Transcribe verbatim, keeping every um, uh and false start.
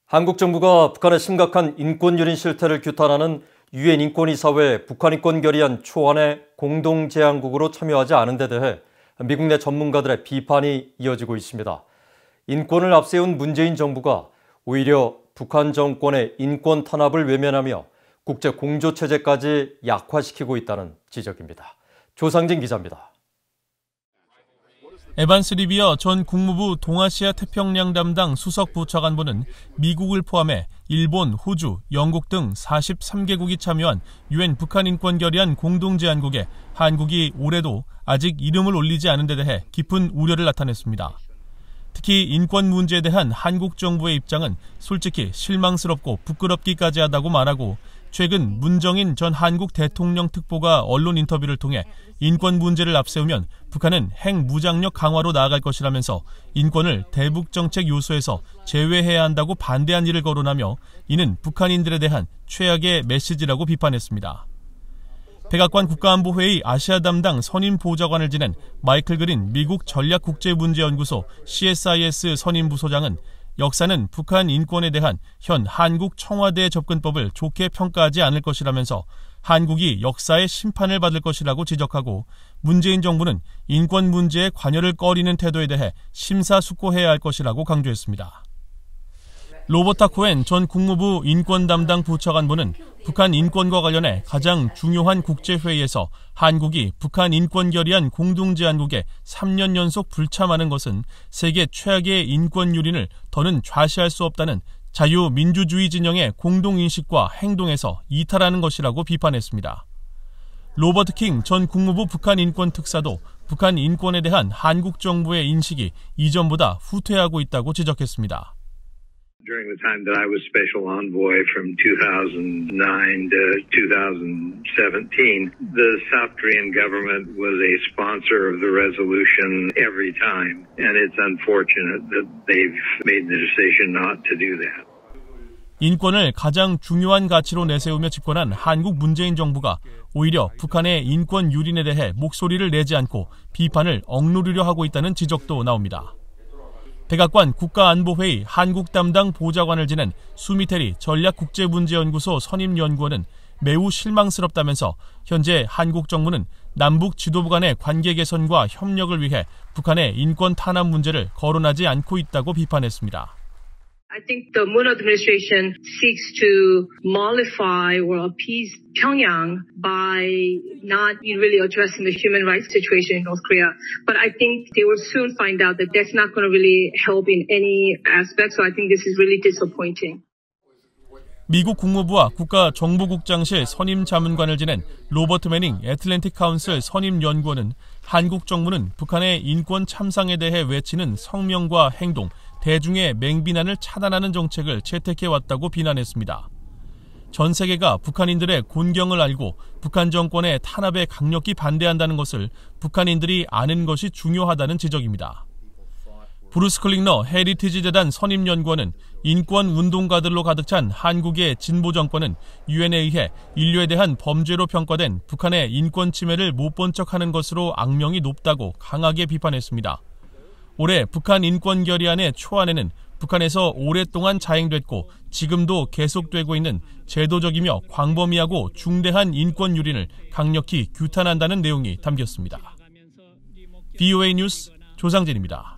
한국 정부가 북한의 심각한 인권 유린 실태를 규탄하는 유엔 인권이사회 북한 인권 결의안 초안의 공동 제안국으로 참여하지 않은 데 대해 미국 내 전문가들의 비판이 이어지고 있습니다. 인권을 앞세운 문재인 정부가 오히려 북한 정권의 인권 탄압을 외면하며 국제 공조 체제까지 약화시키고 있다는 지적입니다. 조상진 기자입니다. 에반스 리비어 전 국무부 동아시아 태평양 담당 수석 부차관보는 미국을 포함해 일본, 호주, 영국 등 사십삼 개국이 참여한 유엔 북한 인권 결의안 공동 제안국에 한국이 올해도 아직 이름을 올리지 않은 데 대해 깊은 우려를 나타냈습니다. 특히 인권 문제에 대한 한국 정부의 입장은 솔직히 실망스럽고 부끄럽기까지 하다고 말하고, 최근 문정인 전 한국 대통령 특보가 언론 인터뷰를 통해 인권 문제를 앞세우면 북한은 핵 무장력 강화로 나아갈 것이라면서 인권을 대북 정책 요소에서 제외해야 한다고 반대한 일을 거론하며, 이는 북한인들에 대한 최악의 메시지라고 비판했습니다. 백악관 국가안보회의 아시아 담당 선임 보좌관을 지낸 마이클 그린 미국 전략국제문제연구소 씨에스아이에스 선임 부소장은 역사는 북한 인권에 대한 현 한국 청와대 접근법을 좋게 평가하지 않을 것이라면서 한국이 역사의 심판을 받을 것이라고 지적하고, 문재인 정부는 인권 문제에 관여를 꺼리는 태도에 대해 심사숙고해야 할 것이라고 강조했습니다. 로버타 코엔 전 국무부 인권 담당 부차관보는 북한 인권과 관련해 가장 중요한 국제회의에서 한국이 북한 인권 결의안 공동제안국에 삼 년 연속 불참하는 것은 세계 최악의 인권 유린을 더는 좌시할 수 없다는 자유민주주의 진영의 공동인식과 행동에서 이탈하는 것이라고 비판했습니다. 로버트 킹 전 국무부 북한 인권 특사도 북한 인권에 대한 한국 정부의 인식이 이전보다 후퇴하고 있다고 지적했습니다. During the time that I was special envoy from two thousand nine to two thousand seventeen, the South Korean government was a sponsor of the resolution every time, and it's unfortunate that they've made the decision not to do that. 인권을 가장 중요한 가치로 내세우며 집권한 한국 문재인 정부가 오히려 북한의 인권 유린에 대해 목소리를 내지 않고 비판을 억누르려 하고 있다는 지적도 나옵니다. 백악관 국가안보회의 한국 담당 보좌관을 지낸 수미테리 전략국제문제연구소 선임연구원은 매우 실망스럽다면서 현재 한국 정부는 남북 지도부 간의 관계 개선과 협력을 위해 북한의 인권 탄압 문제를 거론하지 않고 있다고 비판했습니다. I think the Moon administration seeks to mollify or appease Pyongyang by not really addressing the human rights situation in North Korea. But I think they will soon find out that that's not going to really help in any aspect. So I think this is really disappointing. 미국 국무부와 국가정보국장실 선임 자문관을 지낸 로버트 매닝 애틀랜틱 카운슬 선임 연구원은 한국 정부는 북한의 인권 참상에 대해 외치는 성명과 행동, 대중의 맹비난을 차단하는 정책을 채택해왔다고 비난했습니다. 전 세계가 북한인들의 곤경을 알고 북한 정권의 탄압에 강력히 반대한다는 것을 북한인들이 아는 것이 중요하다는 지적입니다. 브루스 클링너 헤리티지 재단 선임연구원은 인권 운동가들로 가득 찬 한국의 진보 정권은 유엔에 의해 인류에 대한 범죄로 평가된 북한의 인권 침해를 못 본 척하는 것으로 악명이 높다고 강하게 비판했습니다. 올해 북한 인권 결의안의 초안에는 북한에서 오랫동안 자행됐고 지금도 계속되고 있는 제도적이며 광범위하고 중대한 인권 유린을 강력히 규탄한다는 내용이 담겼습니다. 브이오에이 뉴스 조상진입니다.